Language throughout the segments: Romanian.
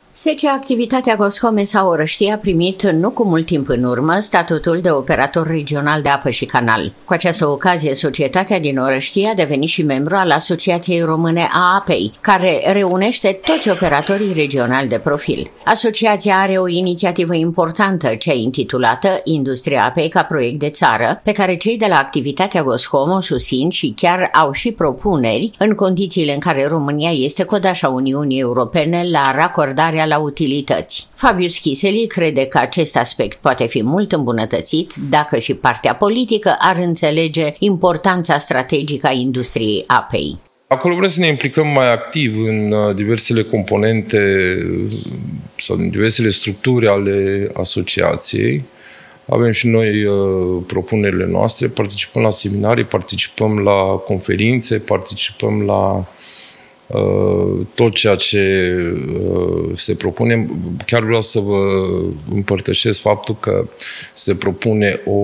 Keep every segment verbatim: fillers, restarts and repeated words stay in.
S C Activitatea Goscome sau Orăștie a primit, nu cu mult timp în urmă, statutul de operator regional de apă și canal. Cu această ocazie, societatea din Orăștie a devenit și membru al Asociației Române a Apei, care reunește toți operatorii regionali de profil. Asociația are o inițiativă importantă, cea intitulată Industria Apei ca proiect de țară, pe care cei de la Activitatea Goscome o susțin și chiar au și propuneri în condițiile în care România este codașa Uniunii Europene la racordarea la utilități. Fabius Chiseli crede că acest aspect poate fi mult îmbunătățit dacă și partea politică ar înțelege importanța strategică a industriei apei. Acolo vrem să ne implicăm mai activ în diversele componente sau în diversele structuri ale asociației. Avem și noi uh, propunerile noastre, participăm la seminarii, participăm la conferințe, participăm la uh, tot ceea ce uh, se propune. Chiar vreau să vă împărtășesc faptul că se propune o,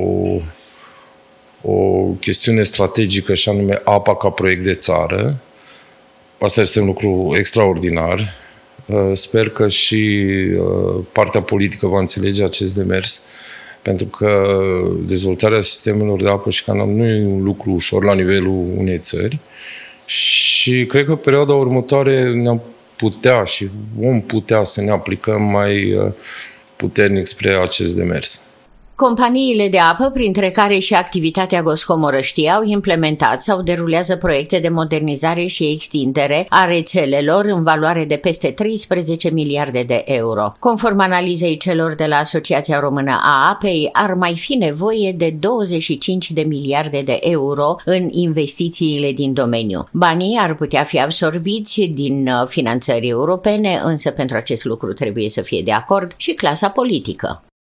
o chestiune strategică și anume apa ca proiect de țară. Asta este un lucru extraordinar. Uh, sper că și uh, partea politică va înțelege acest demers, pentru că dezvoltarea sistemelor de apă și canal nu e un lucru ușor la nivelul unei țări și cred că perioada următoare ne-am putea și vom putea să ne aplicăm mai puternic spre acest demers. Companiile de apă, printre care și Activitatea Goscome Orăștie, au implementat sau derulează proiecte de modernizare și extindere a rețelelor în valoare de peste treisprezece miliarde de euro. Conform analizei celor de la Asociația Română a Apei, ar mai fi nevoie de douăzeci și cinci de miliarde de euro în investițiile din domeniu. Banii ar putea fi absorbiți din finanțări europene, însă pentru acest lucru trebuie să fie de acord și clasa politică.